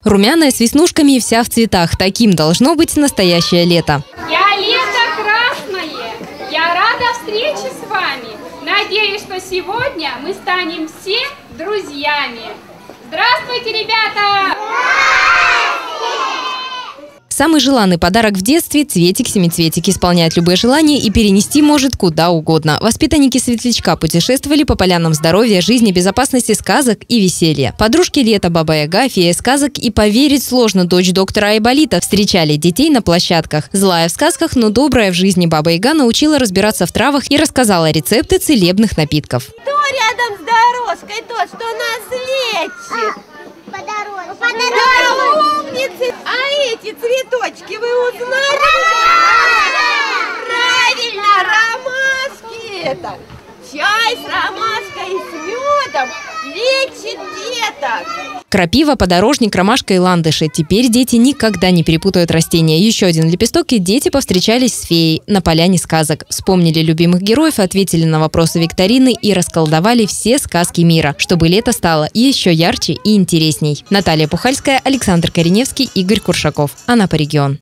Румяная, с веснушками и вся в цветах. Таким должно быть настоящее лето. Я лето красное. Я рада встрече с вами. Надеюсь, что сегодня мы станем все друзьями. Здравствуйте, ребята! Самый желанный подарок в детстве – цветик-семицветик. Исполняет любые желания и перенести может куда угодно. Воспитанники Светлячка путешествовали по полянам здоровья, жизни, безопасности, сказок и веселья. Подружки лета, Баба-Яга, фея сказок и поверить сложно дочь доктора Айболита встречали детей на площадках. Злая в сказках, но добрая в жизни Баба-Яга научила разбираться в травах и рассказала рецепты целебных напитков. Кто рядом с дорожкой тот, что нас лечит? Да, умницы! А эти цветочки вы узнали? Правильно, ромашки это! Чай с ромашкой и с медом лечит деток! Крапива, подорожник, ромашка и ландыши. Теперь дети никогда не перепутают растения. Еще один лепесток, и дети повстречались с феей на поляне сказок. Вспомнили любимых героев, ответили на вопросы викторины и расколдовали все сказки мира, чтобы лето стало еще ярче и интересней. Наталья Пухальская, Александр Кореневский, Игорь Куршаков. Анапа регион.